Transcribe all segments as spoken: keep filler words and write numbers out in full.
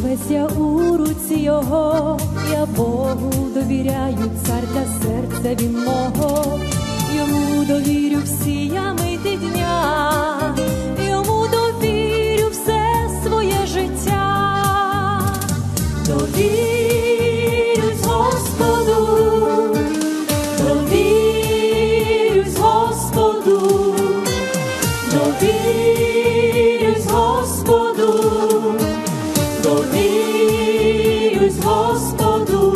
Весь я у руці його, я Богу довіряю, цар та серця він мого. Йому довірю всі я мити дня, йому довірю все своє життя. Довірюсь Господу, довірюсь Господу, довірюсь Господу, довірюсь Господу.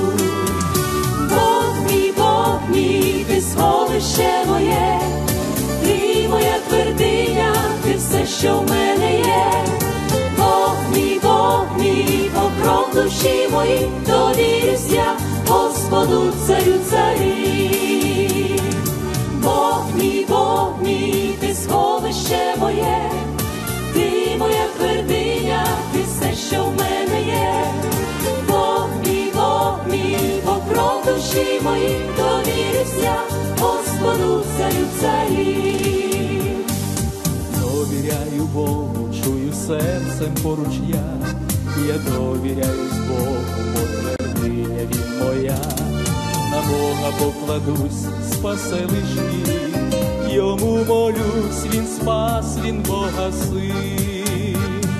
Бог мій, Бог мій, ти сховище моє, ти моя твердиня, ти все, що в мене є. Бог мій, Бог мій, покров душі мої, довірюсь я Господу, царю царів. Бог мій, Бог мій, ти сховище моє, ти моя твердиня, ти все, що в мене є. Бог мій, Бог мій, покров душі мої, довірюсь я Господу, царю царів. Довіряю Богу, чую серцем поруч я, я довіряюсь Богу, бо твердиня він моя. На Бога покладусь, спасе лиш він, йому молюсь, він спас, він Бога син.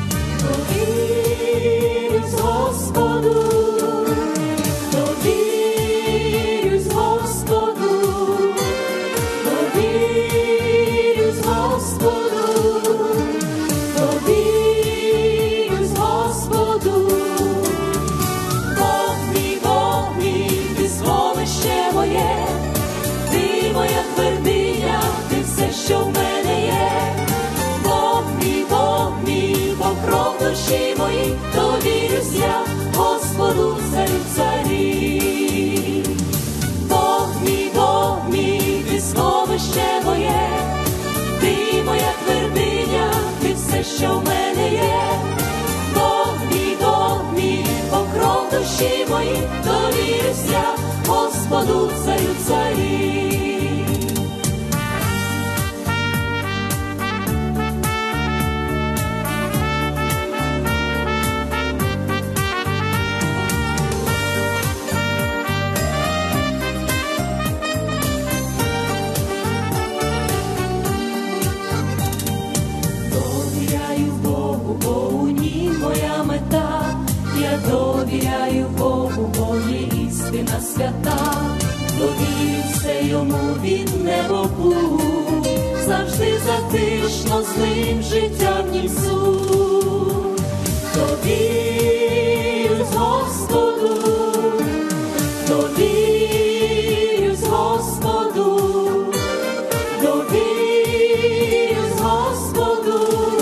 Довірюсь Господу, довірюсь Господу, довірюсь Господу, довірюсь Господу. Бог мій, Бог мій, ти сховище моє, ти моя твердиня, ти все, що в мене є. Бог мій, Бог мій, покров душі мої, довірюсь я Господу, царю царів. Бог мій, Бог мій, ти сховище моє, ти моя твердиня, ти все, що в мене є. Бог мій, Бог мій, покров душі мої, довірюсь я Господу, царю царів. Довіряю Богу, бо у ній моя мета. Я довіряю Богу, бо є істина свята. Довірю все йому від небобу, завжди затишно з ним життя в нісу. Довірюсь Господу, довірюсь Господу, довірюсь Господу,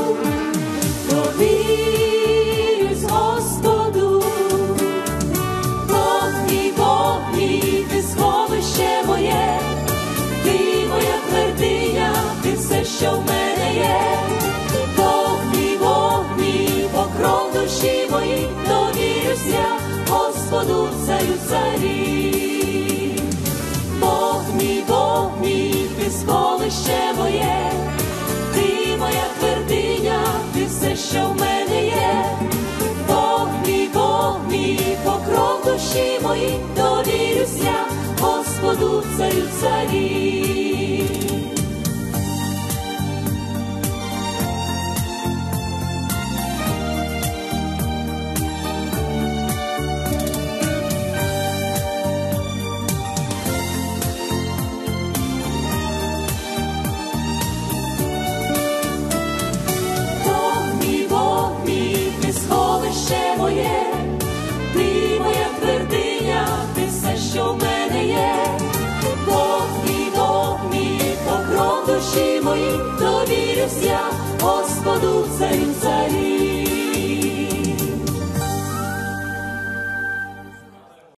довірюсь Господу. Бог мій, Бог мій, ти сховище моє, ти моя твердиня, ти все, що в мене є. Бог мій, Бог мій, покров душі мої, довірюсь я Господу, царю царів. Бог мій, Бог мій, ти сховище моє, ти моя твердиня, ти все, що в мене є. Бог мій, Бог мій, покров душі мої, довірюсь я Господу, царю царів.